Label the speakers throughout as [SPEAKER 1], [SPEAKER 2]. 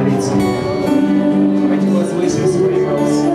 [SPEAKER 1] молиться. Давайте возвысим свои голоса.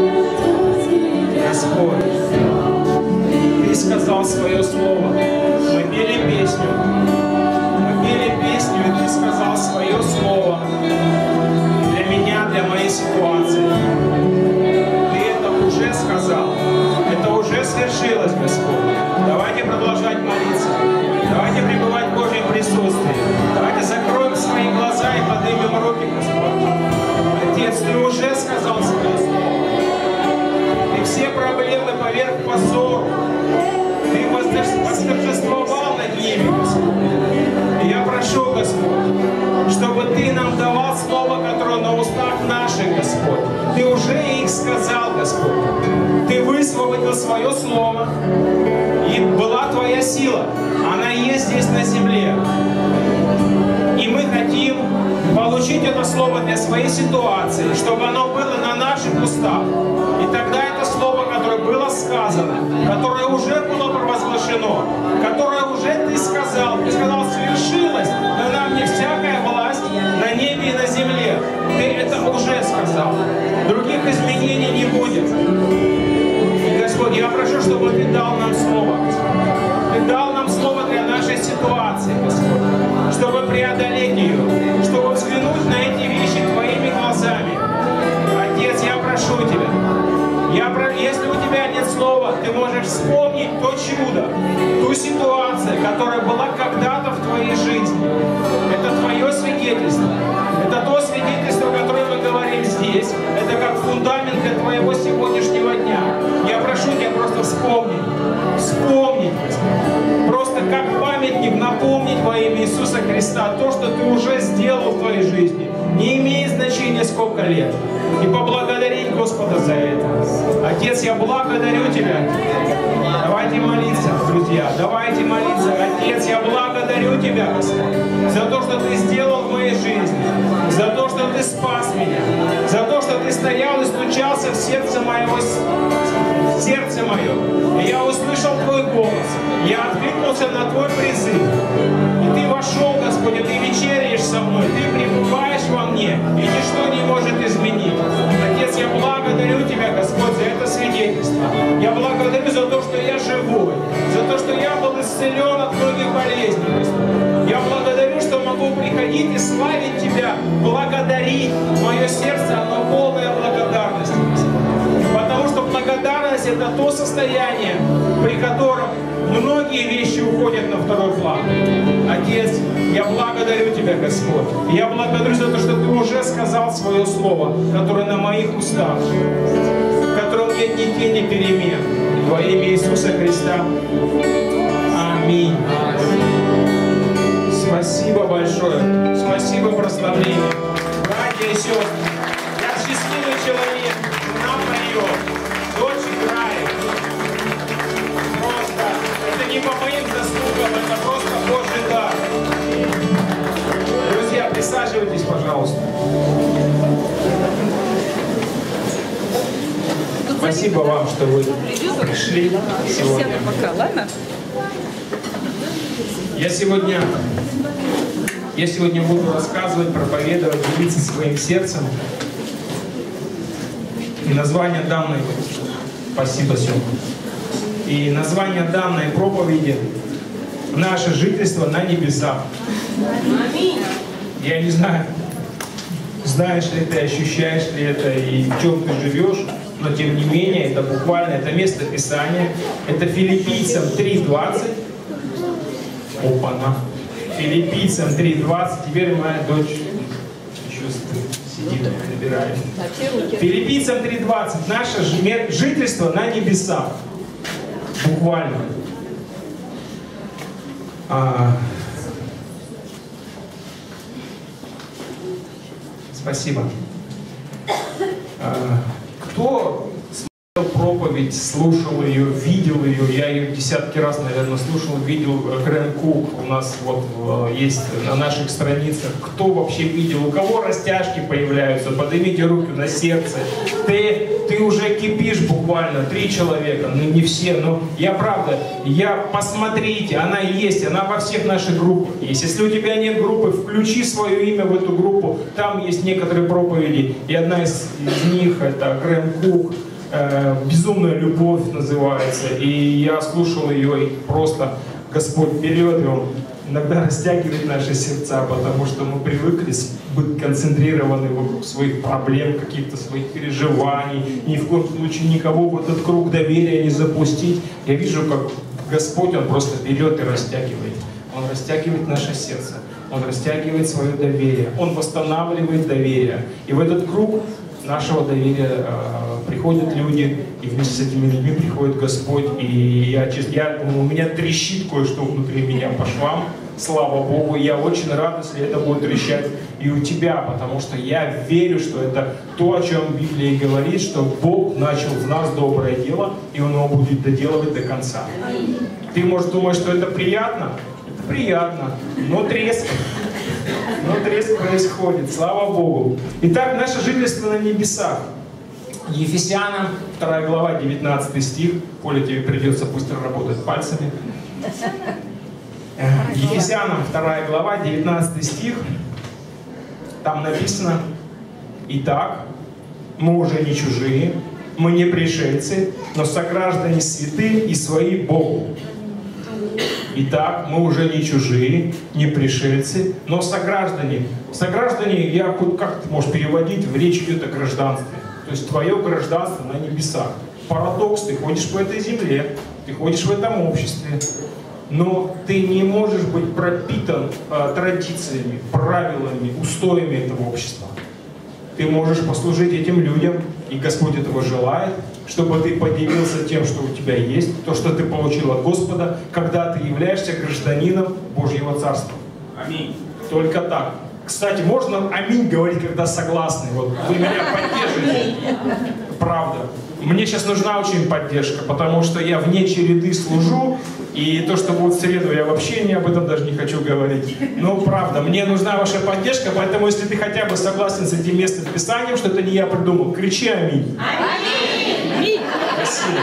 [SPEAKER 1] Господь, Ты сказал свое слово. Мы пели песню. Мы пели песню, и Ты сказал свое слово. Для меня, для моей ситуации. Ты это уже сказал. Это уже свершилось, Господь. Давайте продолжать молиться. Давайте пребывать в Божьем присутствии. Давайте закроем свои глаза и поднимем руки, Господь. Отец, Ты уже сказал свое слово. Ты все проблемы поверг по ссору. Ты восторжествовал над ними, Господь. И я прошу, Господь, чтобы Ты нам давал слово, которое на устах наших, Господь. Ты уже их сказал, Господь. Ты высвободил свое слово. И была Твоя сила. Она есть здесь на земле. И мы хотим получить это слово для своей ситуации, чтобы оно было на наших устах. И тогда это слово, которое было сказано, которое уже было провозглашено, которое уже Ты сказал, свершилось, дана мне всякая власть на небе и на земле. Ты это уже сказал. Других изменений не будет. И, Господь, я прошу, чтобы Ты дал нам слово. Ты дал нам слово для нашей ситуации, Господь, чтобы преодолеть ее, чтобы взглянуть на эти вещи Твоими глазами. Отец, я прошу Тебя, если у Тебя нет слова, Ты можешь вспомнить то чудо, ту ситуацию, которая была когда-то в Твоей жизни. Это Твое свидетельство. Это то свидетельство, которое мы говорим здесь. Это как фундамент для Твоего сегодняшнего дня. Я прошу Тебя просто вспомнить, просто как памятник напомнить во имя Иисуса Христа то, что Ты уже сделал в Твоей жизни. Не имеет значения, сколько лет. И поблагодарить Господа за это. Отец, я благодарю Тебя. Давайте молиться, друзья. Давайте молиться. Отец, я благодарю Тебя, Господь, за то, что Ты сделал в моей жизни. За то, что Ты спас меня. За то, что Ты стоял и стучался в сердце мое. И я услышал Твой голос. Я откликнулся на Твой призыв. И Ты вошел, Господи, Ты вечеряешь со мной. Ты пребываешь во мне. И ничто не может изменить. Отец, я благодарю Тебя, Господь, за это свидетельство. Я благодарю за то, что я живой. За то, что я был исцелен от многих болезней, Господь. Я благодарю, что могу приходить и славить Тебя, благодарить. Мое сердце, оно полное благодарности, Господь. Потому что благодарность — это то состояние, при котором многие вещи уходят на второй план. Отец, я благодарю Тебя, Господь. Я благодарю за то, что Ты уже сказал свое слово, которое на моих устах, в котором нет ни тени перемен. Во имя Иисуса Христа. Аминь. Спасибо большое. Спасибо, прославление. Братья и сестры, я счастливый человек. Жена поет, дочь играет. Просто это не по моим заслугам, это просто Божий дар. Друзья, присаживайтесь, пожалуйста. Спасибо вам, что вы пришли сегодня. Я сегодня буду рассказывать, проповедовать, делиться своим сердцем. И название данной, спасибо, Сёма. И название данной проповеди — «Наше жительство на небесах». Я не знаю, знаешь ли ты, ощущаешь ли это и в чем ты живешь, но тем не менее, это буквально, это место Писания. Это Филиппийцам 3:20. Опа-на. Филиппийцам 3:20. Теперь моя дочь еще сидит, набирает. Филиппийцам 3:20. Наше жительство на небесах. Буквально. Спасибо. Кто проповедь, слушал ее, видел ее, я ее десятки раз, наверное, слушал, видел. Грэм Кук у нас вот есть на наших страницах. Кто вообще видел, у кого растяжки появляются, поднимите руки на сердце. Ты уже кипишь буквально, 3 человека, ну не все, но посмотрите, она есть, она во всех наших группах есть. Если у тебя нет группы, включи свое имя в эту группу, там есть некоторые проповеди, и одна из них это Грэм Кук. «Безумная любовь» называется, и я слушал ее, и просто Господь берет, и Он иногда растягивает наши сердца, потому что мы привыкли быть концентрированы вокруг своих проблем, каких-то своих переживаний, ни в коем случае никого в этот круг доверия не запустить. Я вижу, как Господь, Он просто берет и растягивает. Он растягивает наше сердце, Он растягивает свое доверие, Он восстанавливает доверие. И в этот круг нашего доверия приходят люди, и вместе с этими людьми приходит Господь. И у меня трещит кое-что внутри меня по швам, слава Богу. Я очень рад, если это будет трещать и у тебя, потому что я верю, что это то, о чем Библия и говорит, что Бог начал в нас доброе дело, и Он его будет доделывать до конца. Ты, может, думаешь, что это приятно? Это приятно, но треск. Но треск происходит, слава Богу. Итак, наше жительство на небесах. Ефесянам 2 глава, 19 стих. Поля, тебе придется быстро работать пальцами. Ефесянам 2 глава, 19 стих. Там написано: «Итак, мы уже не чужие, мы не пришельцы, но сограждане святые и свои Богу». Итак, мы уже не чужие, не пришельцы, но сограждане. Сограждане, как ты можешь переводить, в речь идет о гражданстве. То есть твое гражданство на небесах. Парадокс, ты ходишь по этой земле, ты ходишь в этом обществе, но ты не можешь быть пропитан традициями, правилами, устоями этого общества. Ты можешь послужить этим людям, и Господь этого желает, чтобы ты поделился тем, что у тебя есть, то, что ты получил от Господа, когда ты являешься гражданином Божьего Царства. Аминь. Только так. Кстати, можно аминь говорить, когда согласны. Вот вы меня поддержите. Правда. Мне сейчас нужна очень поддержка, потому что я вне череды служу, и то, что будет в среду, я вообще об этом даже не хочу говорить. Но правда, мне нужна ваша поддержка, поэтому если ты хотя бы согласен с этим местным писанием, что это не я придумал, кричи аминь. Аминь. Спасибо.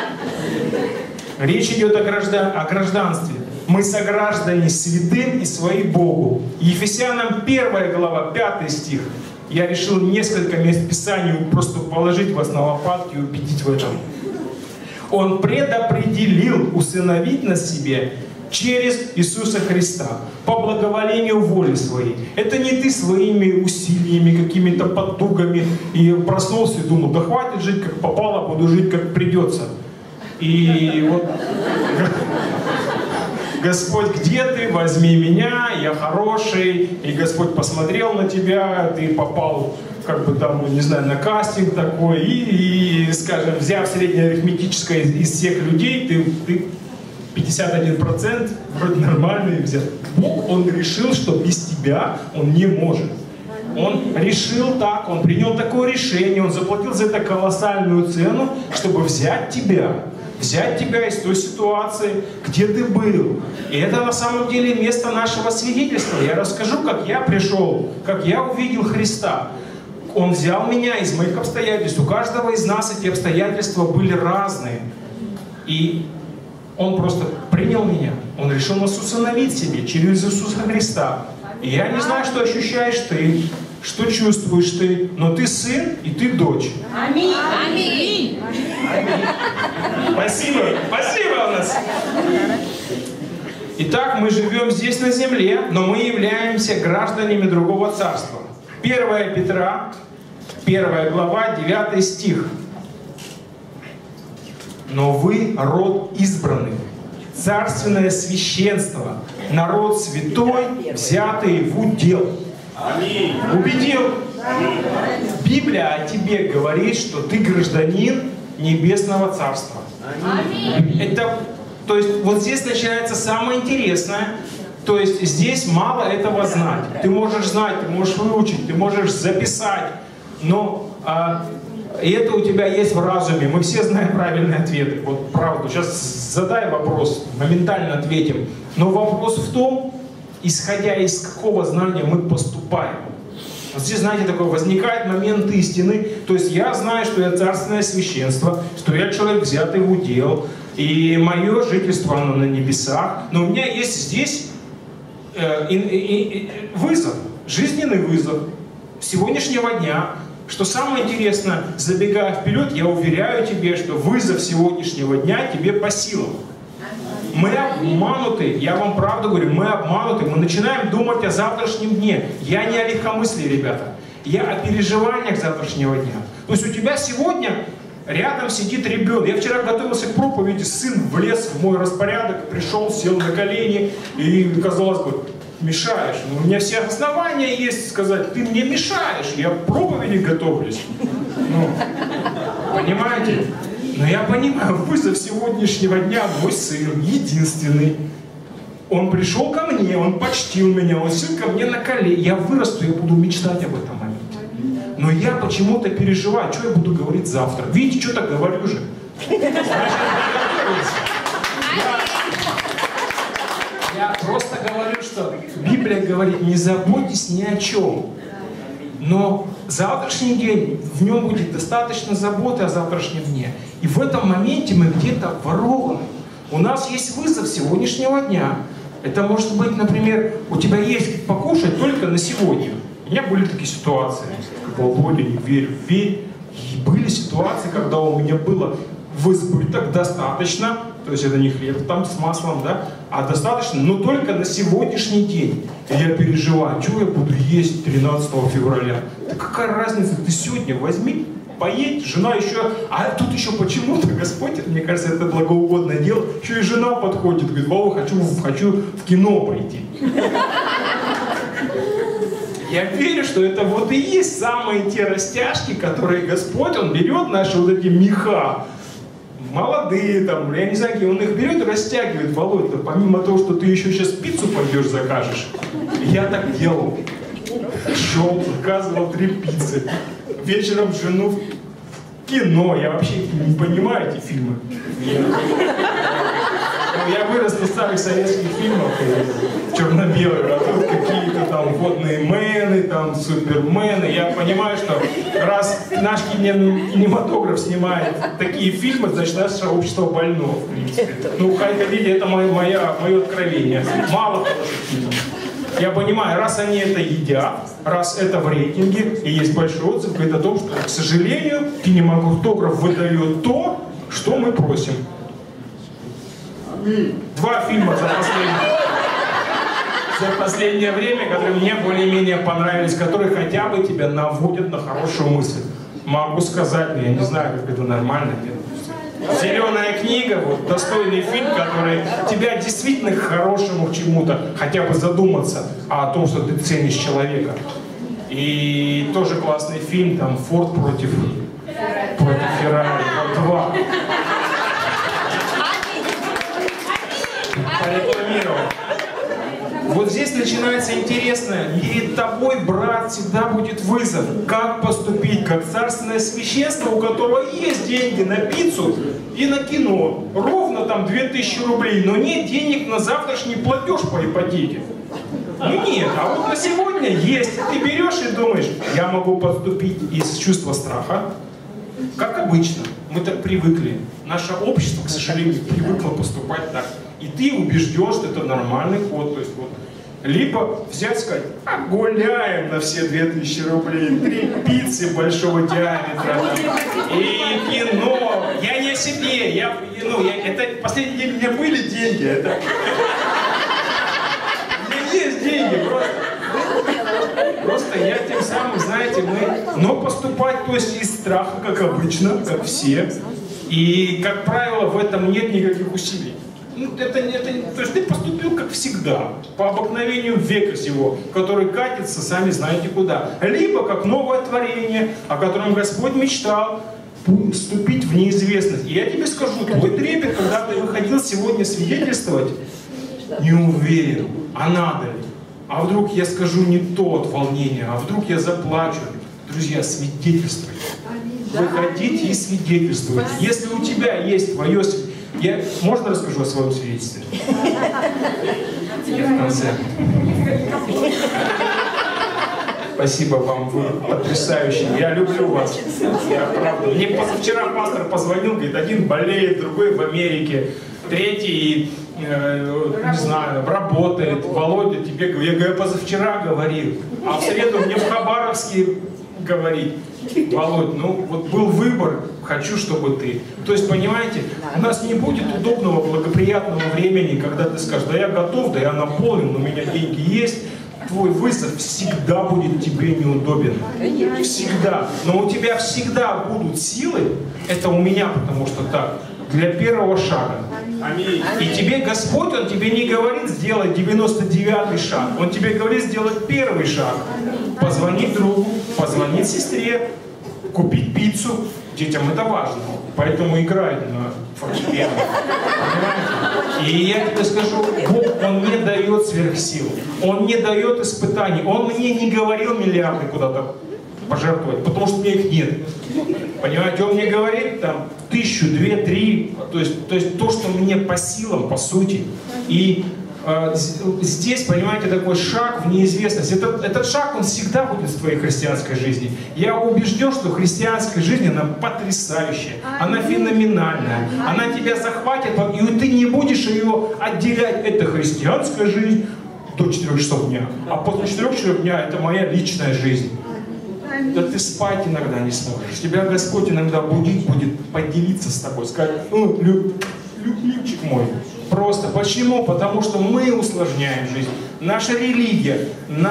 [SPEAKER 1] Речь идет о гражданстве. Мы сограждане святым и свои Богу. Ефесянам 1 глава, 5 стих. Я решил несколько мест Писания просто положить вас на лопатки и убедить в этом. Он предопределил усыновить нас себе через Иисуса Христа по благоволению воли своей. Это не ты своими усилиями, какими-то потугами и проснулся и думал: да хватит жить как попало, буду жить как придется. И вот Господь, где ты? Возьми меня, я хороший. И Господь посмотрел на тебя, ты попал, как бы там, не знаю, на кастинг такой. И скажем, взяв среднеарифметическое из всех людей, ты 51% вроде нормальный взял. Бог, Он решил, что без тебя Он не может. Он решил так, Он принял такое решение, Он заплатил за это колоссальную цену, чтобы взять тебя из той ситуации, где ты был. И это на самом деле место нашего свидетельства. Я расскажу, как я пришел, как я увидел Христа. Он взял меня из моих обстоятельств. У каждого из нас эти обстоятельства были разные. И Он просто принял меня. Он решил нас усыновить себе через Иисуса Христа. И я не знаю, что ощущаешь ты, что чувствуешь ты, но ты сын и ты дочь. Аминь. Аминь. Спасибо. Спасибо у нас. Итак, мы живем здесь на земле, но мы являемся гражданами другого царства. 1 Петра, 1 глава, 9 стих. Но вы род избранный, царственное священство, народ святой, взятый в удел. Аминь. Убедил. Аминь. Библия о тебе говорит, что ты гражданин Небесного Царства. Аминь. То есть вот здесь начинается самое интересное. То есть здесь мало этого знать. Ты можешь знать, ты можешь выучить, ты можешь записать. Но
[SPEAKER 2] И это у тебя есть в разуме. Мы все знаем правильные ответы. Вот правду. Сейчас задай вопрос, моментально ответим. Но вопрос в том, исходя из какого знания мы поступаем. Вот здесь, знаете, такой возникает момент истины. То есть я знаю, что я царственное священство, что я человек, взятый в удел, и мое жительство оно на небесах. Но у меня есть здесь вызов, жизненный вызов сегодняшнего дня. Что самое интересное, забегая вперед, я уверяю тебе, что вызов сегодняшнего дня тебе по силам. Мы обмануты, я вам правду говорю, мы обмануты, мы начинаем думать о завтрашнем дне. Я не о легкомыслии, ребята, я о переживаниях завтрашнего дня. То есть у тебя сегодня рядом сидит ребенок. Я вчера готовился к проповеди, сын влез в мой распорядок, пришел, сел на колени и, казалось бы, мешаешь. Но у меня все основания есть сказать, ты мне мешаешь, я к проповеди готовлюсь. Ну, понимаете? Но я понимаю, вызов сегодняшнего дня мой сын, единственный. Он пришел ко мне, он почтил меня, он сел ко мне на колени. Я вырасту, я буду мечтать об этом моменте. Но я почему-то переживаю, что я буду говорить завтра. Видите, что-то говорю же. Я просто говорю, что Библия говорит, не заботьтесь ни о чем. Но завтрашний день, в нем будет достаточно заботы о завтрашнем дне. И в этом моменте мы где-то ворованы. У нас есть вызов сегодняшнего дня. Это может быть, например, у тебя есть покушать только на сегодня. У меня были такие ситуации. Володя, не верь, верь. И были ситуации, когда у меня было в избыток достаточно, то есть это не хлеб там с маслом, да, а достаточно, но только на сегодняшний день. И я переживаю, что я буду есть 13 февраля. Да какая разница, ты сегодня возьми, поедь, жена еще, а тут еще почему-то Господь, мне кажется, это благоугодное дело, еще и жена подходит, говорит, Вова, хочу в кино пойти. Я верю, что это вот и есть самые те растяжки, которые Господь, Он берет наши вот эти меха, молодые там, я не знаю, он их берет и растягивает. Володь, помимо того, что ты еще сейчас пиццу пойдешь закажешь, я так делал. Шел, заказывал 3 пиццы. Вечером жену в кино. Я вообще не понимаю эти фильмы. Я вырос на старых советских фильмах, черно-белых, а тут какие-то там водные мены, там супермены. Я понимаю, что раз наш кинематограф снимает такие фильмы, значит наше общество больно, в принципе. Ну, Хайковиде это мое откровение. Мало хороших фильмов. Я понимаю, раз они это едят, раз это в рейтинге, и есть большой отзыв, говорит о том, что, к сожалению, кинематограф выдает то, что мы просим. 2 фильма за последнее время, которые мне более-менее понравились, которые хотя бы тебя наводят на хорошую мысль. Могу сказать, но я не знаю, как это нормально делать. «Зеленая книга», вот достойный фильм, который тебя действительно к хорошему, к чему-то, хотя бы задуматься о том, что ты ценишь человека. И тоже классный фильм, там, «Форд против Феррари», 2. Порекламировал. Вот здесь начинается интересное. Перед тобой, брат, всегда будет вызов. Как поступить, как царственное священство, у которого есть деньги на пиццу и на кино. Ровно там 2000 рублей, но нет денег на завтрашний платеж по ипотеке. Ну нет, а вот на сегодня есть. Ты берешь и думаешь, я могу поступить из чувства страха, как обычно. Мы так привыкли. Наше общество, к сожалению, привыкло поступать так. И ты убежден, что это нормальный ход. То есть, вот, либо взять и сказать, а гуляем на все 2000 рублей, 3 пиццы большого диаметра, и кино. Я не о себе, это последний день у меня были деньги. Это... У меня есть деньги, просто я тем самым, знаете, но поступать, то есть из страха, как обычно, как все. И, как правило, в этом нет никаких усилий. Ну, то есть ты поступил как всегда, по обыкновению века сего, который катится, сами знаете куда. Либо как новое творение, о котором Господь мечтал, вступить в неизвестность. И я тебе скажу, твой трепет, когда ты выходил сегодня свидетельствовать, не уверен, а надо ли? А вдруг я скажу не то от волнения, а вдруг я заплачу? Друзья, свидетельствуйте. Выходите и свидетельствуйте. Если у тебя есть твое... Можно расскажу о своем свидетельстве? В конце. Спасибо вам, вы потрясающие. Я люблю вас. Я правда. Мне позавчера пастор позвонил, говорит, один болеет, другой в Америке, третий, не знаю, работает. Володя, тебе говорю. Я говорю, позавчера говорил, а в среду мне в Хабаровске говорить. Володь, ну вот был выбор, хочу, чтобы ты. То есть, понимаете, у нас не будет удобного, благоприятного времени, когда ты скажешь, да я готов, да я наполнен, у меня деньги есть. Твой вызов всегда будет тебе неудобен. Всегда. Но у тебя всегда будут силы, это у меня, потому что так, для первого шага. И тебе Господь, Он тебе не говорит сделать 99-й шаг. Он тебе говорит сделать первый шаг. Позвонить другу, позвонить сестре, купить пиццу. Детям это важно. Поэтому играют на фортепиано. Понимаете? И я тебе скажу, Бог, Он не дает сверхсил. Он не дает испытаний. Он мне не говорил миллиарды куда-то пожертвовать, потому что у меня их нет. Понимаете, Он мне говорит там 1000, 2, 3, то есть то, что мне по силам, по сути. И здесь, понимаете, такой шаг в неизвестность. Этот шаг, он всегда будет в твоей христианской жизни. Я убежден, что христианская жизнь, она потрясающая, она феноменальная, она тебя захватит, и ты не будешь ее отделять. Это христианская жизнь до 4 часов дня, а после 4 часов дня это моя личная жизнь. Да ты спать иногда не сможешь. Тебя Господь иногда будить будет, поделиться с тобой, сказать, любимчик мой. Просто. Почему? Потому что мы усложняем жизнь. Наша религия,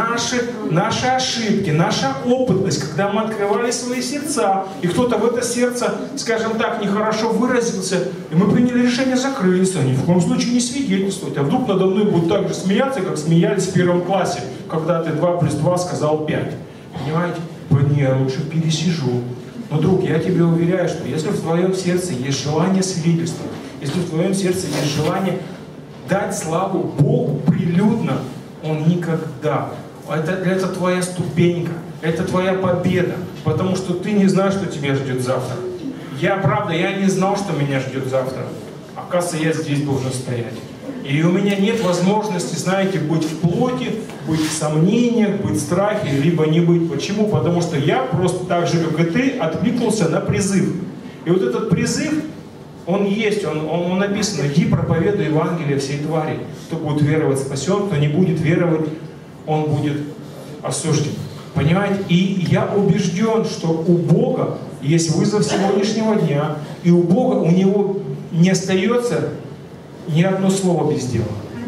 [SPEAKER 2] наши ошибки, наша опытность, когда мы открывали свои сердца, и кто-то в это сердце, скажем так, нехорошо выразился, и мы приняли решение закрыться, ни в коем случае не свидетельствовать. А вдруг надо мной будут так же смеяться, как смеялись в 1 классе, когда ты 2 + 2 сказал 5. Понимаете? Я лучше пересижу. Но, друг, я тебе уверяю, что если в твоем сердце есть желание свидетельствовать, если в твоем сердце есть желание дать славу Богу прилюдно, Он никогда. Это твоя ступенька, это твоя победа, потому что ты не знаешь, что тебя ждет завтра. Я не знал, что меня ждет завтра. Оказывается, я здесь должен стоять. И у меня нет возможности, знаете, быть в плоти, быть в сомнениях, быть в страхе, либо не быть. Почему? Потому что я просто так же, как и ты, откликнулся на призыв. И вот этот призыв, он есть, он написан: иди проповедуй Евангелие всей твари. Кто будет веровать, спасен, кто не будет веровать, он будет осужден. Понимаете? И я убежден, что у Бога есть вызов сегодняшнего дня, и у Бога, у Него не остается ни одно слово без дела.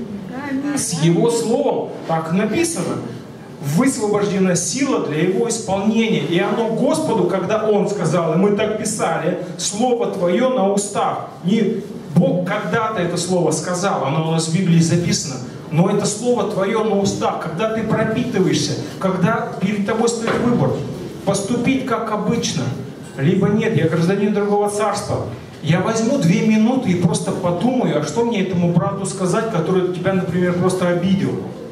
[SPEAKER 2] С Его словом, так написано, высвобождена сила для Его исполнения. И оно Господу, когда Он сказал, и мы так писали, Слово Твое на устах. Не Бог когда-то это слово сказал, оно у нас в Библии записано. Но это Слово Твое на устах, когда ты пропитываешься, когда перед тобой стоит выбор, поступить как обычно, либо нет, я гражданин другого царства. Я возьму 2 минуты и просто подумаю, а что мне этому брату сказать, который тебя, например, просто обидел.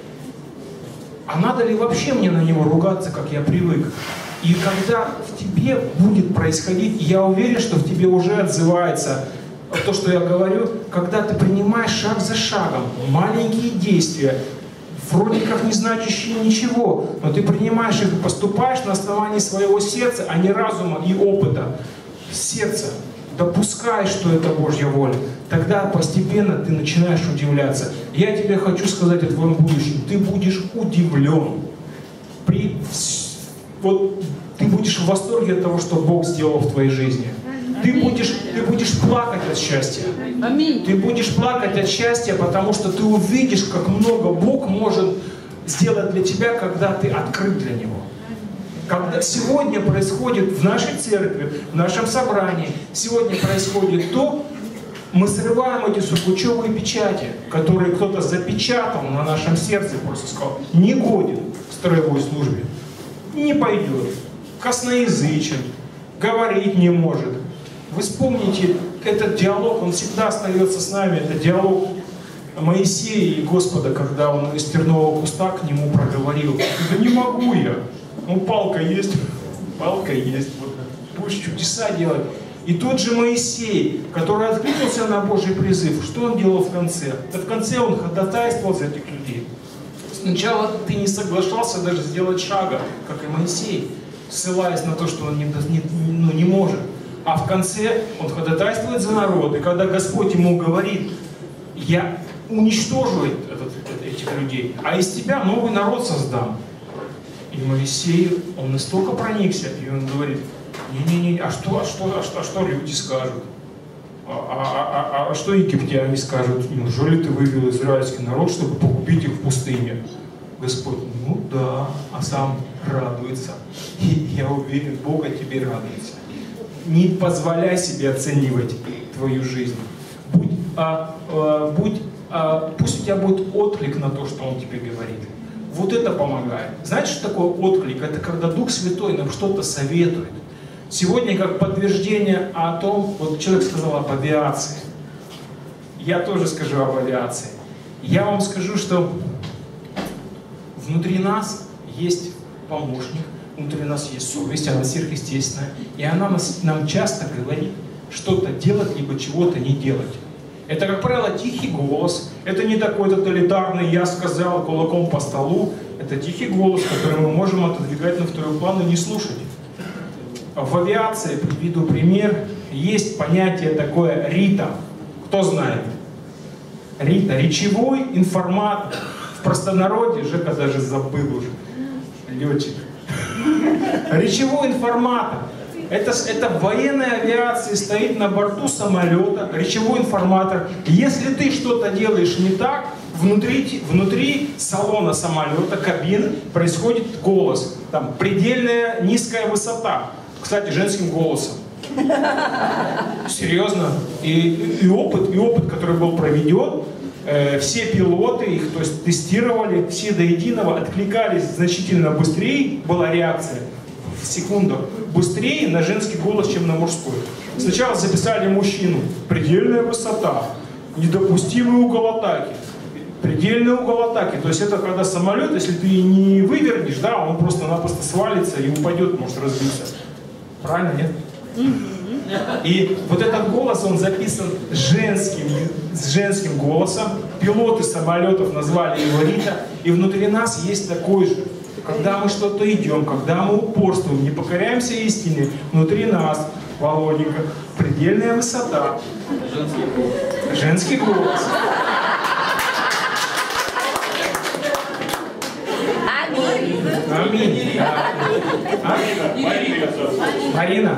[SPEAKER 2] А надо ли вообще мне на него ругаться, как я привык? И когда в тебе будет происходить, я уверен, что в тебе уже отзывается то, что я говорю, когда ты принимаешь шаг за шагом, маленькие действия, вроде как не значащие ничего, но ты принимаешь их и поступаешь на основании своего сердца, а не разума и опыта. Сердце. Допускай, что это Божья воля, тогда постепенно ты начинаешь удивляться. Я тебе хочу сказать о твоем будущем. Ты будешь удивлен. Вот ты будешь в восторге от того, что Бог сделал в твоей жизни. Ты будешь плакать от счастья. Ты будешь плакать от счастья, потому что ты увидишь, как много Бог может сделать для тебя, когда ты открыт для Него. Когда сегодня происходит в нашей церкви, в нашем собрании, сегодня происходит то, мы срываем эти сургучевые печати, которые кто-то запечатал на нашем сердце, просто сказал, не годен в строевой службе, не пойдет, косноязычен, говорить не может. Вы вспомните, этот диалог, он всегда остается с нами, это диалог Моисея и Господа, когда он из тернового куста к нему проговорил, да не могу я. Ну, палка есть, палка есть, вот, будешь чудеса делать. И тот же Моисей, который откликнулся на Божий призыв, что он делал в конце? Да в конце он ходатайствовал за этих людей. Сначала ты не соглашался даже сделать шага, как и Моисей, ссылаясь на то, что он не может. А в конце он ходатайствует за народ. И когда Господь ему говорит: я уничтожу этих людей, а из тебя новый народ создам. И Моисей, он настолько проникся, и он говорит: не-не-не, а что люди скажут? А что египтяне скажут? Неужели ты вывел израильский народ, чтобы погубить их в пустыне? Господь: ну да, а сам радуется. И я уверен, Бог о тебе радуется. Не позволяй себе оценивать твою жизнь. Пусть у тебя будет отклик на то, что Он тебе говорит. Вот это помогает. Знаете, что такое отклик? Это когда Дух Святой нам что-то советует. Сегодня как подтверждение о том, вот человек сказал об авиации. Я тоже скажу об авиации. Я вам скажу, что внутри нас есть помощник, внутри нас есть совесть, она сверхъестественная. И она нам часто говорит что-то делать, либо чего-то не делать. Это, как правило, тихий голос. Это не такой тоталитарный «я сказал» кулаком по столу. Это тихий голос, который мы можем отодвигать на второй план и не слушать. В авиации, приведу пример, есть понятие такое РИТа. Кто знает? РИТа. Речевой информатор. В простонародье, Жека даже забыл уже. Летчик. Речевой информатор. Это в военной авиации стоит на борту самолета речевой информатор. Если ты что-то делаешь не так, внутри салона самолета, кабины, происходит голос. Там предельная низкая высота. Кстати, женским голосом. Серьезно. И опыт, который был проведен, все пилоты, их то есть, тестировали, все до единого откликались значительно быстрее, была реакция в секунду, быстрее на женский голос, чем на мужской. Сначала записали мужчину, предельная высота, недопустимый угол атаки. Предельный угол атаки, то есть это когда самолет, если ты не вывернешь, да, он просто-напросто свалится и упадет, может разбиться. Правильно, нет? И вот этот голос, он записан с женским голосом. Пилоты самолетов назвали его РИТа. И внутри нас есть такой же. Когда мы что-то идем, когда мы упорствуем, не покоряемся истине, внутри нас, Володенька, предельная высота. Женский голос. Аминь. Марина.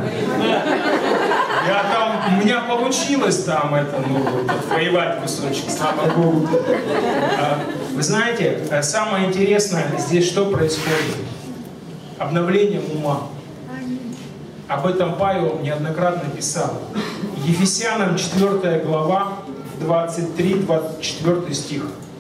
[SPEAKER 2] У меня получилось там отвоевать кусочек, слава Богу. Вы знаете, самое интересное здесь что происходит? Обновление ума. Об этом Павел неоднократно писал. Ефесянам 4 глава, 23-24 стих.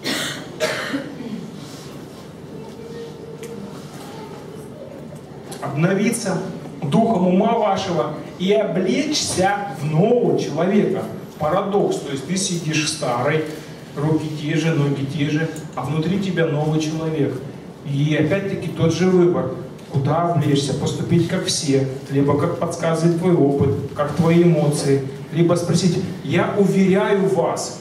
[SPEAKER 2] Обновиться духом ума вашего и облечься в нового человека. Парадокс, то есть ты сидишь старый, руки те же, ноги те же, а внутри тебя новый человек. И опять-таки тот же выбор. Куда облечься? Поступить как все, либо как подсказывает твой опыт, как твои эмоции, либо спросить: я уверяю вас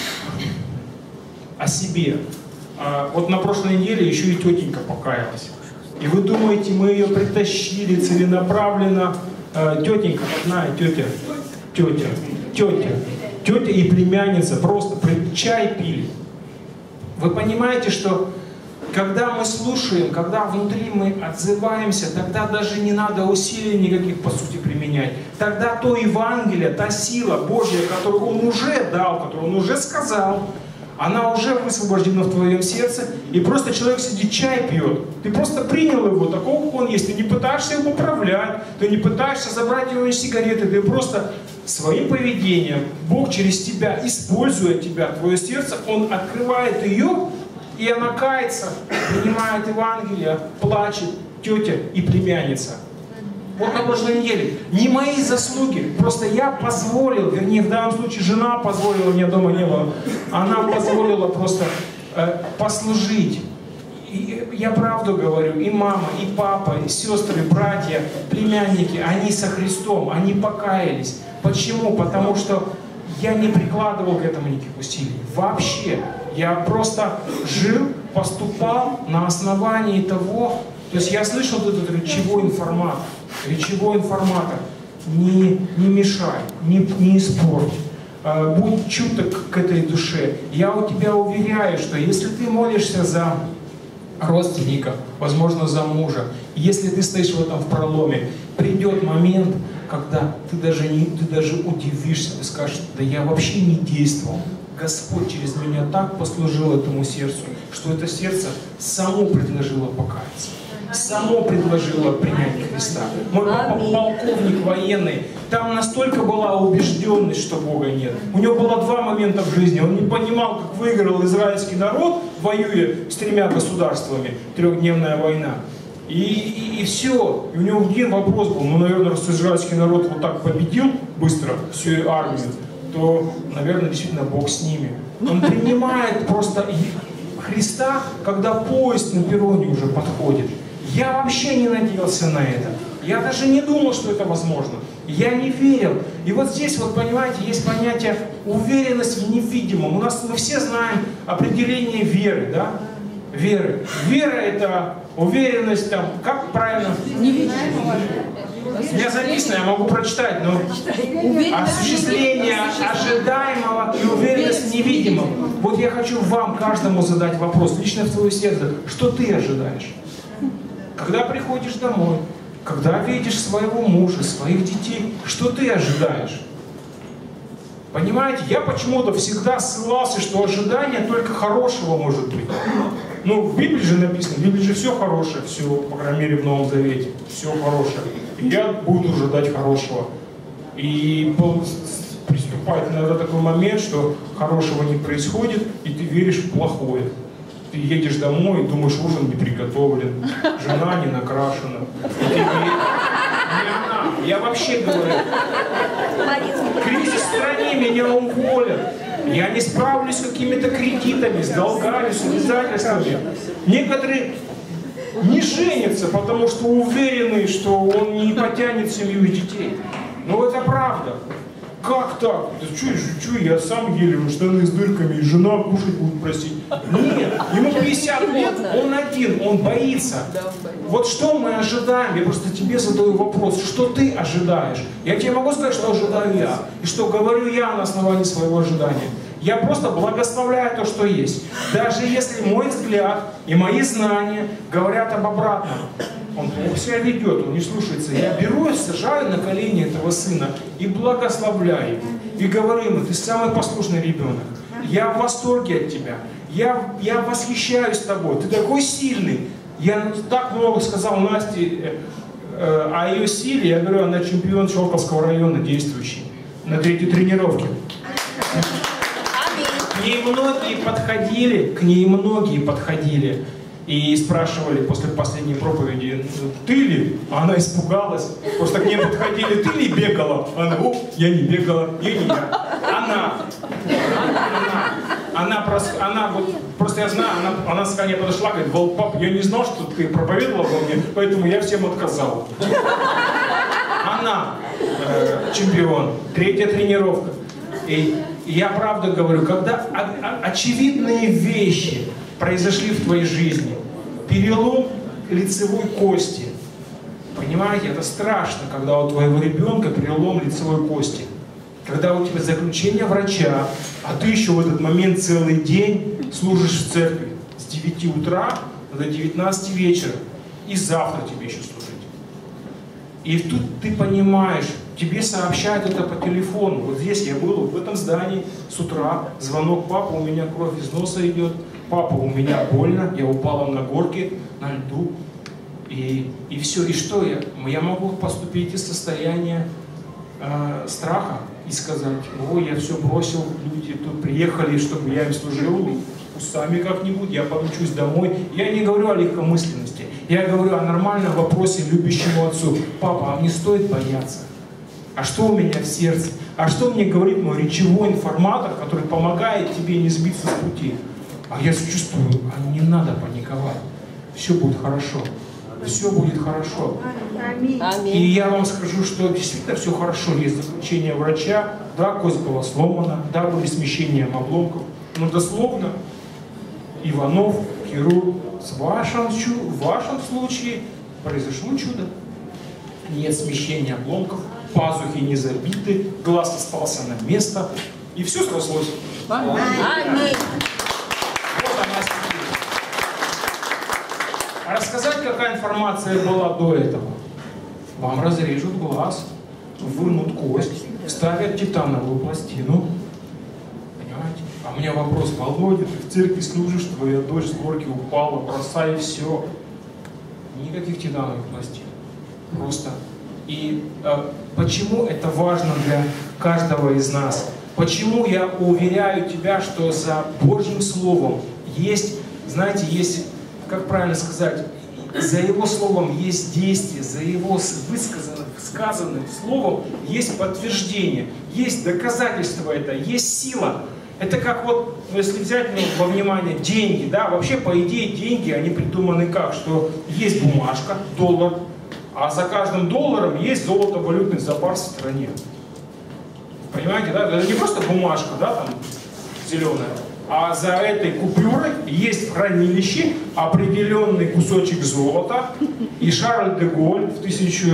[SPEAKER 2] о себе. Вот на прошлой неделе еще и тетенька покаялась. И вы думаете, мы ее притащили целенаправленно? Тетенька, родная тетя и племянница просто чай пили. Вы понимаете, что когда мы слушаем, когда внутри мы отзываемся, тогда даже не надо усилий никаких по сути применять. Тогда то Евангелие, та сила Божья, которую Он уже дал, которую Он уже сказал, она уже высвобождена в твоем сердце, и просто человек сидит, чай пьет. Ты просто принял его такого, как он есть. Ты не пытаешься его управлять, ты не пытаешься забрать его из сигареты, ты просто своим поведением, Бог через тебя, используя тебя, твое сердце, Он открывает ее, и она кается, принимает Евангелие, плачет, тетя и племянница. Вот на прошлой неделе. Не мои заслуги. Просто я позволил, вернее, в данном случае жена позволила, у меня дома не было. Она позволила просто послужить. И я правду говорю, и мама, и папа, и сестры, братья, племянники, они со Христом, они покаялись. Почему? Потому что я не прикладывал к этому никаких усилий. Вообще. Я просто жил, поступал на основании того, то есть я слышал этот речевой информатор. Речевой информатор. Не мешай, не испорти. Будь чуток к этой душе. Я у тебя уверяю, что если ты молишься за родственников, возможно, за мужа, если ты стоишь в этом в проломе, придет момент, когда ты даже удивишься, ты скажешь: да я вообще не действовал. Господь через меня так послужил этому сердцу, что это сердце само предложило покаяться, само предложило принять Христа. Мой папа полковник военный, там настолько была убежденность, что Бога нет. У него было 2 момента в жизни. Он не понимал, как выиграл израильский народ, воюя с 3 государствами, 3-дневная война. И все. И у него один вопрос был: ну, наверное, раз израильский народ вот так победил быстро всю армию, то, наверное, действительно Бог с ними. Он принимает просто Христа, когда поезд на перроне уже подходит. Я вообще не надеялся на это. Я даже не думал, что это возможно. Я не верил. И вот здесь, вот понимаете, есть понятие уверенность в невидимом. Мы все знаем определение веры, да? Веры. Вера — это уверенность, там, как правильно?
[SPEAKER 3] Невидимого.
[SPEAKER 2] У меня записано, я могу прочитать, но осуществление ожидаемого и уверенность в невидимом. Вот я хочу вам, каждому задать вопрос, лично в твое сердце. Что ты ожидаешь? Когда приходишь домой, когда видишь своего мужа, своих детей, что ты ожидаешь? Понимаете, я почему-то всегда ссылался, что ожидание только хорошего может быть. Ну, в Библии же написано, в Библии же все хорошее, все, по крайней мере, в Новом Завете, все хорошее. И я буду ожидать хорошего. И приступает иногда такой момент, что хорошего не происходит, и ты веришь в плохое. Ты едешь домой и думаешь, ужин не приготовлен, жена не накрашена. Я вообще говорю, кризис в стране, меня уволят. Я не справлюсь с какими-то кредитами, с долгами, с обязательствами. Некоторые не женятся, потому что уверены, что он не потянет семью и детей. Но это правда. Как так? Да что, я сам еле штаны с дырками, и жена кушать будет просить. Нет, ему 50 лет, он один, он боится. Вот что мы ожидаем? Я просто тебе задаю вопрос, что ты ожидаешь? Я тебе могу сказать, что ожидаю я, и что говорю я на основании своего ожидания. Я просто благословляю то, что есть. Даже если мой взгляд и мои знания говорят об обратном. Он плохо себя ведет, он не слушается. Я беру и сажаю на колени этого сына и благословляю. И говорю ему: ты самый послушный ребенок. Я в восторге от тебя. Я восхищаюсь тобой. Ты такой сильный. Я так много сказал Насте о ее силе. Я говорю, она чемпион Щелковского района действующий. На 3-й тренировке. К ней многие подходили и спрашивали после последней проповеди: ты ли? А она испугалась. Просто к ней подходили: ты ли бегала? Она: о, я не бегала, я не я. Она вот, просто я знаю, она ко мне подошла, говорит: Волк, пап, я не знал, что ты проповедовала во мне, поэтому я всем отказал. Она чемпион, 3-я тренировка. И я правда говорю, когда очевидные вещи произошли в твоей жизни, перелом лицевой кости, понимаете, это страшно, когда у твоего ребенка перелом лицевой кости, когда у тебя заключение врача, а ты еще в этот момент целый день служишь в церкви с 9 утра до 19 вечера, и завтра тебе еще служить. И тут ты понимаешь, тебе сообщают это по телефону. Вот здесь я был, в этом здании, с утра, звонок: папа, у меня кровь из носа идет, папа, у меня больно, я упала на горке, на льду. И все, и что я? Я могу поступить из состояния страха и сказать: ой, я все бросил, люди тут приехали, чтобы я им служил, сами как-нибудь, я помчусь домой. Я не говорю о легкомысленности, я говорю о нормальном вопросе любящему отцу: папа, а мне стоит бояться? А что у меня в сердце? А что мне говорит мой речевой информатор, который помогает тебе не сбиться с пути? А я чувствую, а не надо паниковать. все будет хорошо. Все будет хорошо.
[SPEAKER 3] Аминь.
[SPEAKER 2] И я вам скажу, что действительно все хорошо. Есть заключение врача, да, кость была сломана, да, были смещения обломков. Но дословно Иванов, хирург, в вашем случае произошло чудо. Нет смещения обломков, пазухи не забиты, глаз остался на место, и все срослось.
[SPEAKER 3] Аминь.
[SPEAKER 2] Вот она стихия. А рассказать, какая информация была до этого? Вам разрежут глаз, вынут кость, вставят титановую пластину. Понимаете? А у меня вопрос: Володя, ты в церкви служишь, твоя дочь с горки упала, бросай все. Никаких титановых пластин. Просто. И почему это важно для каждого из нас? Почему я уверяю тебя, что за Божьим Словом есть, знаете, есть, как правильно сказать, за Его Словом есть действие, за Его сказанным Словом есть подтверждение, есть доказательство это, есть сила. Это как вот, если взять во внимание деньги, да, вообще по идее деньги, они придуманы как, что есть бумажка, доллар, а за каждым долларом есть золото-валютный запас в стране. Понимаете, да? Это не просто бумажка, да, там, зеленая, а за этой купюрой есть в хранилище определенный кусочек золота. И Шарль де Голль в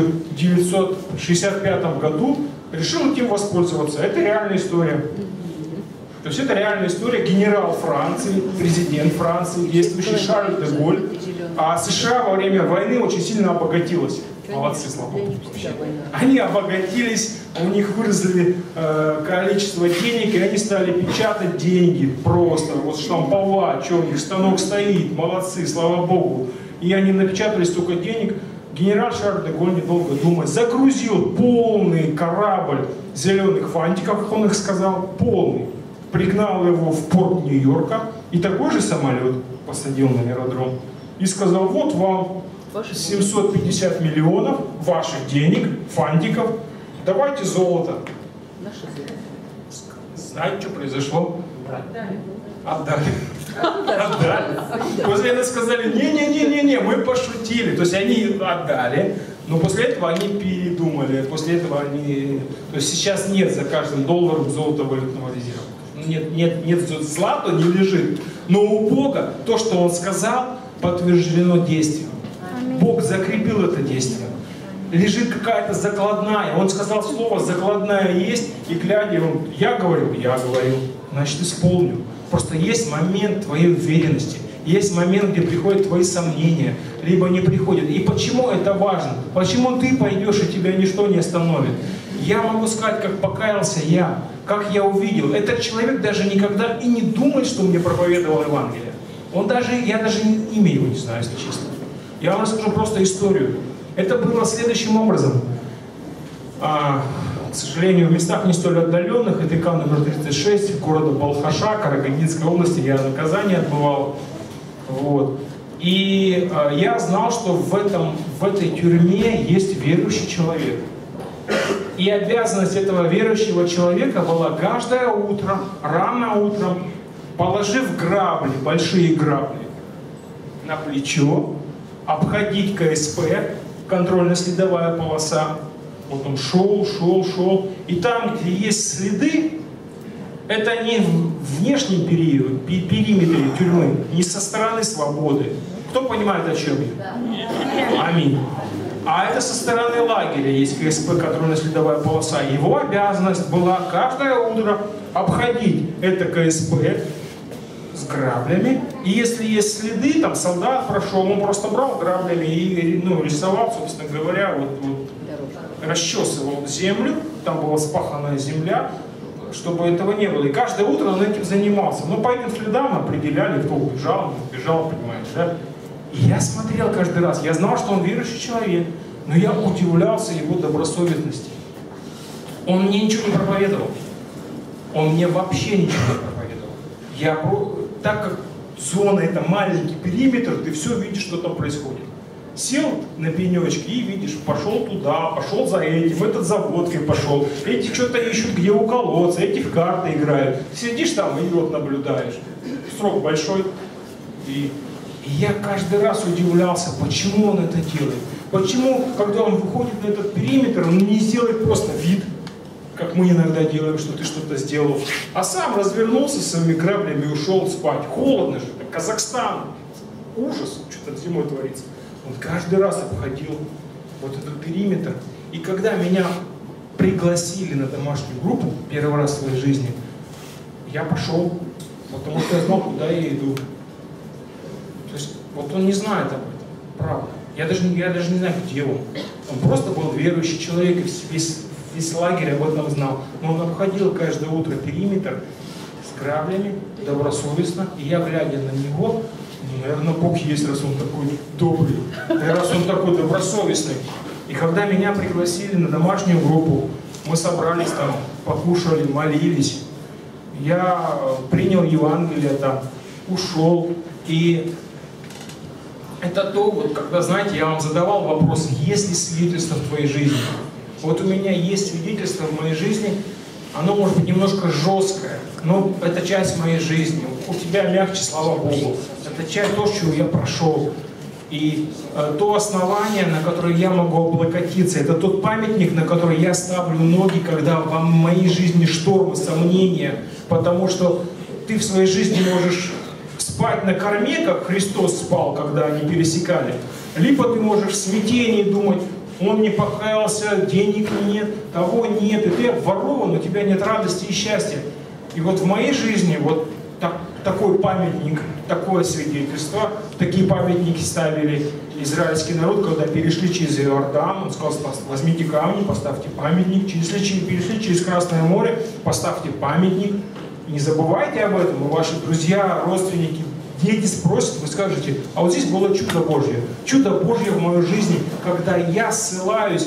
[SPEAKER 2] 1965 году решил этим воспользоваться. Это реальная история. То есть это реальная история. Генерал Франции, президент Франции, действующий Шарль де Голль. А США во время войны очень сильно обогатилась. Молодцы, слава Богу. Они обогатились, у них выросли количество денег, и они стали печатать деньги просто, вот штамповать, что у них станок стоит, молодцы, слава Богу. И они напечатали столько денег. Генерал Шарль де Голль, недолго думая, загрузил полный корабль зеленых фантиков, как он их сказал, полный. Пригнал его в порт Нью-Йорка и такой же самолет посадил на аэродром. И сказал: вот вам 750 миллионов ваших денег, фантиков, давайте золото. Знаете, что произошло? Отдали. После этого сказали: не-не-не-не-не, мы пошутили. То есть они отдали, но после этого они передумали. После этого они... То есть сейчас нет за каждым долларом золото-валютного резерва. Нет, злато не лежит. Но у Бога то, что Он сказал, подтверждено действием. Бог закрепил это действие. Лежит какая-то закладная. Он сказал слово «закладная» есть, и глядя, он: я говорил, значит исполню. Просто есть момент твоей уверенности, есть момент, где приходят твои сомнения, либо не приходят. И почему это важно? Почему ты пойдешь, и тебя ничто не остановит? Я могу сказать, как покаялся я, как я увидел. Этот человек даже никогда и не думает, что мне проповедовал Евангелие. Я даже имя его не знаю, если честно. Я вам расскажу просто историю. Это было следующим образом. К сожалению, в местах не столь отдаленных, это ИК номер 36, города Балхаша, Карагандинской области, я наказание отбывал. Вот. И я знал, что в этой тюрьме есть верующий человек. И обязанность этого верующего человека была каждое утро, рано утром, положив грабли, большие грабли, на плечо, обходить КСП, контрольно-следовая полоса. Вот он шел. И там, где есть следы, это не в внешнем периметре тюрьмы, не со стороны свободы. Кто понимает, о чем я? Аминь. А это со стороны лагеря есть КСП, контрольно-следовая полоса. Его обязанность была каждое утро обходить это КСП с граблями. И если есть следы, там солдат прошел, он просто брал граблями и рисовал, собственно говоря, расчесывал землю, там была спаханная земля, чтобы этого не было. И каждое утро он этим занимался. Но по этим следам определяли, кто убежал, не убежал, понимаешь, да? И я смотрел каждый раз, я знал, что он верующий человек, но я удивлялся его добросовестности. Он мне ничего не проповедовал. Он мне вообще ничего не проповедовал. Так как зона это маленький периметр, ты все видишь, что там происходит. Сел на пенечке и видишь, пошел туда, пошел за этим, этот за водкой пошел, эти что-то ищут, где уколоться, эти в карты играют. Сидишь там и вот наблюдаешь. Срок большой. И И я каждый раз удивлялся, почему он это делает. Почему, когда он выходит на этот периметр, он не сделает просто вид, как мы иногда делаем, что ты что-то сделал, а сам развернулся своими граблями и ушел спать. Холодно же, это Казахстан. Ужас, что-то зимой творится. Он каждый раз обходил вот этот периметр. И когда меня пригласили на домашнюю группу первый раз в своей жизни, я пошел, потому что я знал, куда я иду. То есть вот он не знает об этом, правда. Я даже не знаю, где он. Он просто был верующий человек, и весь лагерь об этом знал. Но он обходил каждое утро периметр с граблями, добросовестно. И я, глядя на него, наверное, Бог есть, раз он такой добрый, и раз он такой добросовестный. И когда меня пригласили на домашнюю группу, мы собрались там, покушали, молились. Я принял Евангелие там, ушел. И это то, вот, когда, знаете, я вам задавал вопрос, есть ли свидетельство в твоей жизни? Вот у меня есть свидетельство в моей жизни, оно может быть немножко жесткое, но это часть моей жизни. У тебя мягче, слава Богу. Это часть того, чего я прошел. И то основание, на которое я могу облокотиться, это тот памятник, на который я ставлю ноги, когда в моей жизни штормы, сомнения, потому что ты в своей жизни можешь спать на корме, как Христос спал, когда они пересекали, либо ты можешь в смятении думать, он не покаялся, денег нет, того нет, и ты обворован, у тебя нет радости и счастья. И вот в моей жизни вот такой памятник, такое свидетельство, такие памятники ставили израильский народ, когда перешли через Иордан, он сказал, возьмите камни, поставьте памятник, перешли через Красное море, поставьте памятник. Не забывайте об этом, и ваши друзья, родственники, дети спросят, вы скажете, а вот здесь было чудо Божье. Чудо Божье в моей жизни, когда я ссылаюсь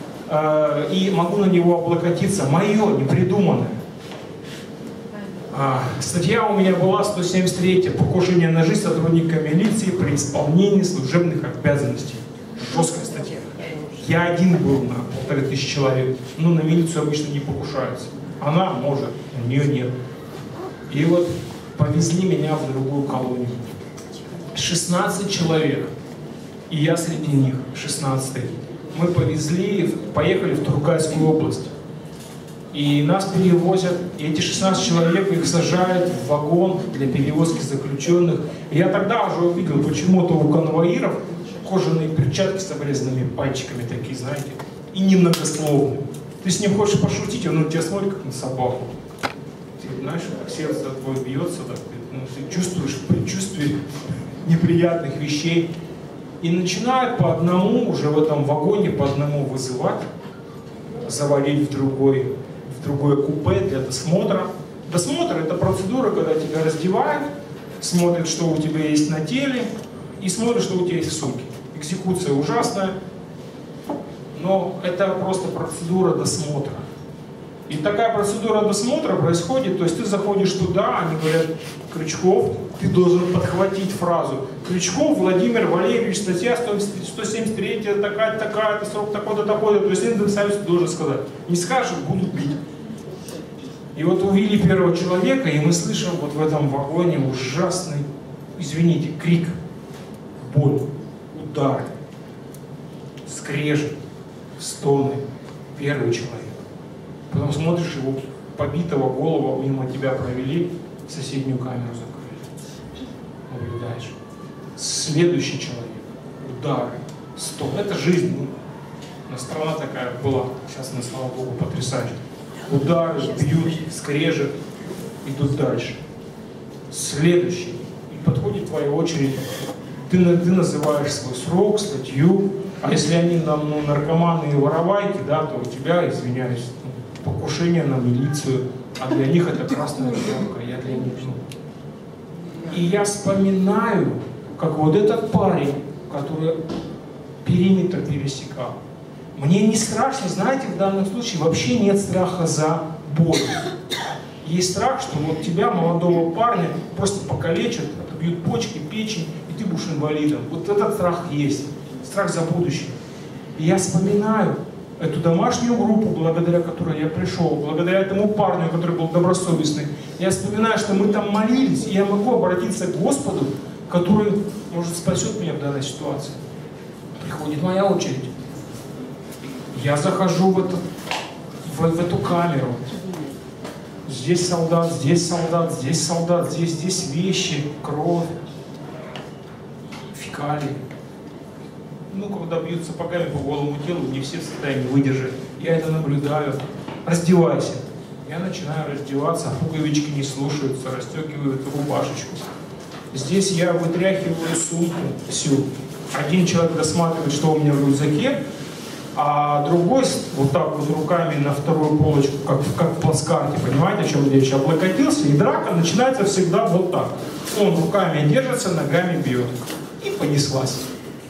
[SPEAKER 2] и могу на него облокотиться, мое, непридуманное. Статья у меня была 173 «Покушение на жизнь сотрудника милиции при исполнении служебных обязанностей». Жесткая статья. Я один был на 1500 человек. Ну, на милицию обычно не покушаются. Она может, у нее нет. И вот повезли меня в другую колонию. 16 человек. И я среди них, 16-й. Мы поехали в Тургайскую область. И нас перевозят, и эти 16 человек, их сажают в вагон для перевозки заключенных. И я тогда уже увидел, почему-то у конвоиров кожаные перчатки с обрезанными пальчиками такие, знаете, и немногословные. Ты с ним хочешь пошутить, он на тебя смотрит, как на собаку. Ты знаешь, как сердце твое бьется, так, ты чувствуешь предчувствие неприятных вещей. И начинают по одному, уже в этом вагоне по одному вызывать, завалить в другое купе для досмотра. Досмотр — это процедура, когда тебя раздевают, смотрят, что у тебя есть на теле, и смотрят, что у тебя есть в сумке. Экзекуция ужасная, но это просто процедура досмотра. И такая процедура досмотра происходит, то есть ты заходишь туда, они говорят, Крючков, ты должен подхватить фразу. Крючков Владимир Валерьевич, статья 173, такая-то, срок такой-то, такой-то. То есть ты должен сказать. Не скажешь, будут бить. И вот увели первого человека, и мы слышим вот в этом вагоне ужасный, извините, крик, боль, удар, скрежет, стоны. Первый человек. Потом смотришь, его побитого голову мимо тебя провели, в соседнюю камеру закрыли. Наблюдаешь. Следующий человек. Удары. Стоп. Это жизнь. У нас страна такая была. Сейчас она, слава Богу, потрясающая. Удары, бьют, скрежет. Идут дальше. Следующий. И подходит твоя очередь. Ты называешь свой срок, статью. А если они наркоманы и воровайки, да, то у тебя, извиняюсь, покушение на милицию, а для них это красная тряпка, я для них. И я вспоминаю, как вот этот парень, который периметр пересекал. Мне не страшно, знаете, в данном случае вообще нет страха за боль. Есть страх, что вот тебя, молодого парня, просто покалечат, отобьют почки, печень, и ты будешь инвалидом. Вот этот страх есть. Страх за будущее. И я вспоминаю эту домашнюю группу, благодаря которой я пришел, благодаря этому парню, который был добросовестный. Я вспоминаю, что мы там молились, и я могу обратиться к Господу, который может, спасет меня в данной ситуации. Приходит моя очередь. Я захожу в эту камеру. Здесь солдат, здесь солдат, здесь солдат, здесь вещи, кровь, фекалии. Ну, когда бьют сапогами по голому телу, не все в состоянии выдержать. Я это наблюдаю. Раздевайся. Я начинаю раздеваться, пуговички не слушаются, расстегиваю эту рубашечку. Здесь я вытряхиваю сумку всю. Один человек досматривает, что у меня в рюкзаке, а другой вот так вот руками на вторую полочку, как в плацкарте, понимаете, о чем речь, облокотился, и драка начинается всегда вот так. Он руками держится, ногами бьет. И понеслась.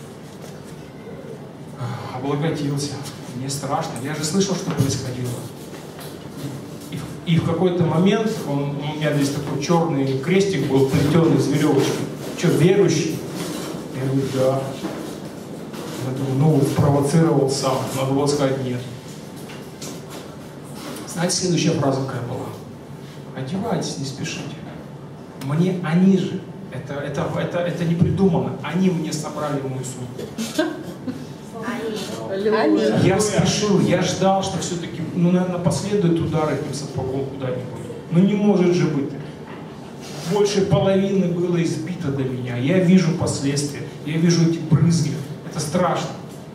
[SPEAKER 2] Облокотился. Мне страшно. Я же слышал, что происходило. И в какой-то момент, у меня здесь такой черный крестик был, плетеный из веревочки. Что, верующий? Я говорю, да. Я думаю, ну, спровоцировал сам. Надо было сказать нет. Знаете, следующая фраза какая была? Одевайтесь, не спешите. Мне они же, это не придумано, они мне собрали мою сумку. Я спешил, я ждал, что все-таки, ну, наверное, последует удар этим сапогом куда-нибудь. Ну, не может же быть. Больше половины было избито до меня. Я вижу последствия, я вижу эти брызги. Это страшно.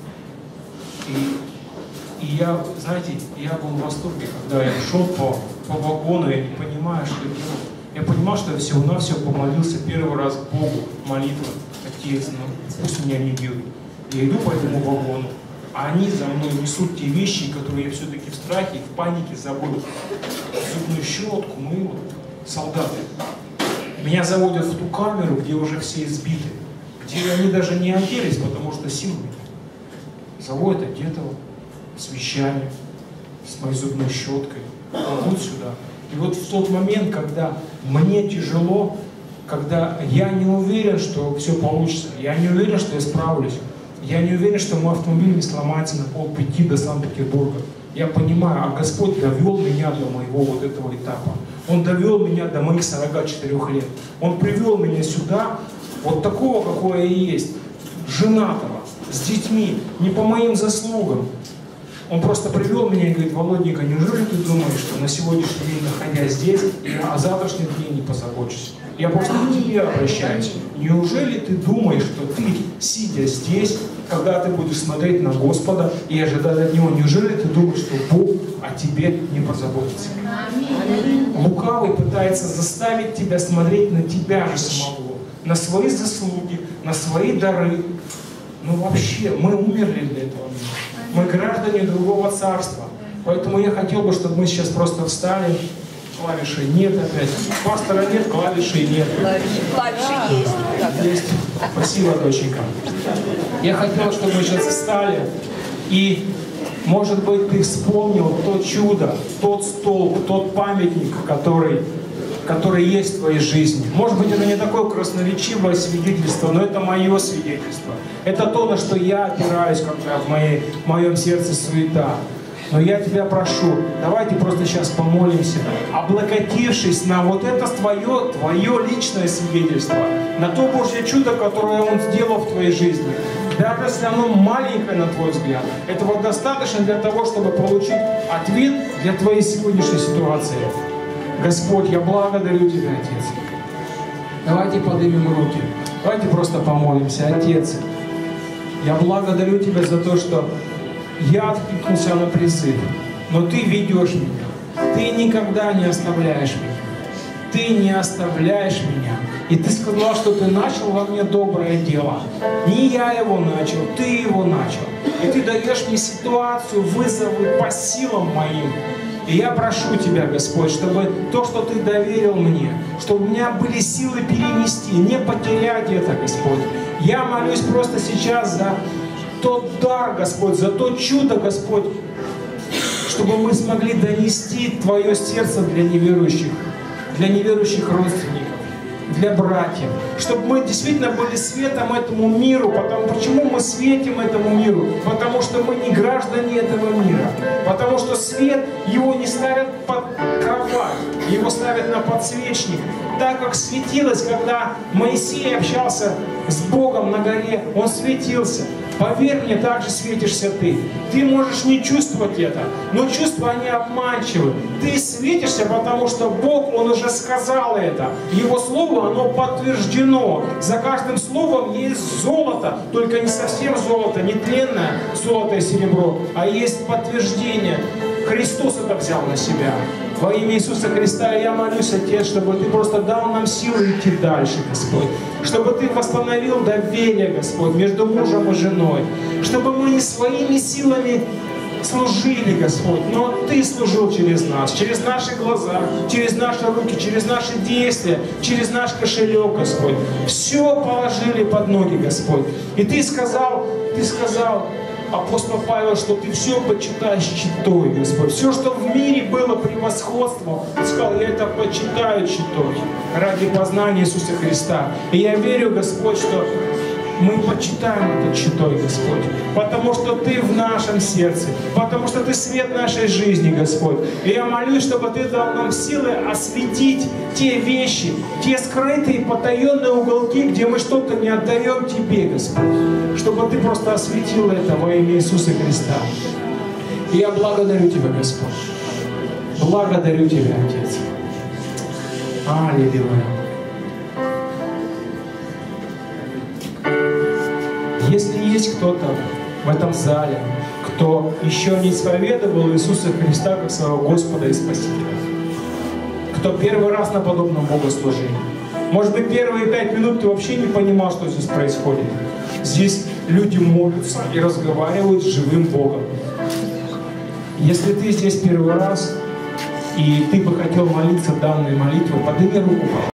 [SPEAKER 2] И я, знаете, я был в восторге, когда я шел по вагону, я не понимаю, что делать. Я понимал, что я всего-навсего помолился первый раз Богу, молитву, Отец, ну, пусть меня не бьют. Я иду по этому вагону, а они за мной несут те вещи, которые я все-таки в страхе, в панике забыл. Зубную щетку, мыло, солдаты. Меня заводят в ту камеру, где уже все избиты, где они даже не оделись, потому что сил нет. Заводят одетого, с вещами, с моей зубной щеткой, вот сюда. И вот в тот момент, когда мне тяжело, когда я не уверен, что все получится, я не уверен, что я справлюсь, я не уверен, что мой автомобиль не сломается на полпути до Санкт-Петербурга. Я понимаю, а Господь довел меня до моего вот этого этапа. Он довел меня до моих 44 лет. Он привел меня сюда, вот такого, какой я есть, женатого, с детьми, не по моим заслугам. Он просто привел меня и говорит: Володенька, неужели ты думаешь, что на сегодняшний день, находясь здесь, я о завтрашнем дне не позабочусь? Я просто к тебе обращаюсь. Неужели ты думаешь, что ты, сидя здесь, когда ты будешь смотреть на Господа и ожидать от Него, неужели ты думаешь, что Бог о тебе не позаботится? Лукавый пытается заставить тебя смотреть на тебя же самого, на свои заслуги, на свои дары. Ну вообще, мы умерли для этого мира. Мы граждане другого царства. Поэтому я хотел бы, чтобы мы сейчас просто встали. Клавиши нет опять. Пастора нет, клавиши нет.
[SPEAKER 3] Клавиши есть.
[SPEAKER 2] Есть. Спасибо, доченька. Я хотел, чтобы мы сейчас встали. И, может быть, ты вспомнил то чудо, тот столб, тот памятник, который есть в твоей жизни. Может быть, это не такое красноречивое свидетельство, но это мое свидетельство. Это то, на что я опираюсь, когда в моем сердце суета. Но я тебя прошу, давайте просто сейчас помолимся, облокотившись на вот это твое личное свидетельство, на то Божье чудо, которое Он сделал в твоей жизни. Даже если оно маленькое, на твой взгляд, этого достаточно для того, чтобы получить ответ для твоей сегодняшней ситуации. Господь, я благодарю Тебя, Отец. Давайте поднимем руки. Давайте просто помолимся. Отец, я благодарю Тебя за то, что я откликнулся на призыв, но Ты ведешь меня. Ты никогда не оставляешь меня. Ты не оставляешь меня. И Ты сказал, что Ты начал во мне доброе дело. Не я его начал, Ты его начал. И Ты даешь мне ситуацию, вызовы по силам моим. И я прошу Тебя, Господь, чтобы то, что Ты доверил мне, чтобы у меня были силы перенести, не потерять это, Господь. Я молюсь просто сейчас за тот дар, Господь, за то чудо, Господь, чтобы мы смогли донести Твое сердце для неверующих родственников, для братьев, чтобы мы действительно были светом этому миру. Почему мы светим этому миру? Потому что мы не граждане этого мира. Потому что свет, его не ставят под кровать, его ставят на подсвечник. Так как светилось, когда Моисей общался с Богом на горе, он светился. Поверь мне, так же светишься ты. Ты можешь не чувствовать это, но чувства, они обманчивы. Ты светишься, потому что Бог, Он уже сказал это. Его Слово, оно подтверждено. За каждым словом есть золото, только не совсем золото, не тленное золото и серебро, а есть подтверждение. Христос это взял на себя. Во имя Иисуса Христа я молюсь, Отец, чтобы Ты просто дал нам силу идти дальше, Господь. Чтобы Ты восстановил доверие, Господь, между мужем и женой. Чтобы мы не своими силами служили, Господь, но Ты служил через нас, через наши глаза, через наши руки, через наши действия, через наш кошелек, Господь. Все положили под ноги, Господь. И Ты сказал, апостол Павел, что Ты все почитаешь читой, Господь. Все, что в мире было превосходством, Ты сказал, я это почитаю читой ради познания Иисуса Христа. И я верю, Господь, что мы почитаем это читой, Господь, потому что Ты в нашем сердце, потому что Ты свет нашей жизни, Господь. И я молюсь, чтобы Ты дал нам силы осветить те вещи, те скрытые, потаенные уголки, где мы что-то не отдаем Тебе, Господь. Чтобы Ты просто осветил это во имя Иисуса Христа. И я благодарю Тебя, Господь. Благодарю Тебя, Отец. Аллилуйя. Если есть кто-то в этом зале, кто еще не исповедовал Иисуса Христа как своего Господа и Спасителя, кто первый раз на подобном богослужении, может быть, первые 5 минут ты вообще не понимал, что здесь происходит. Здесь люди молятся и разговаривают с живым Богом. Если ты здесь первый раз, и ты бы хотел молиться данной молитвой, подними руку, пожалуйста.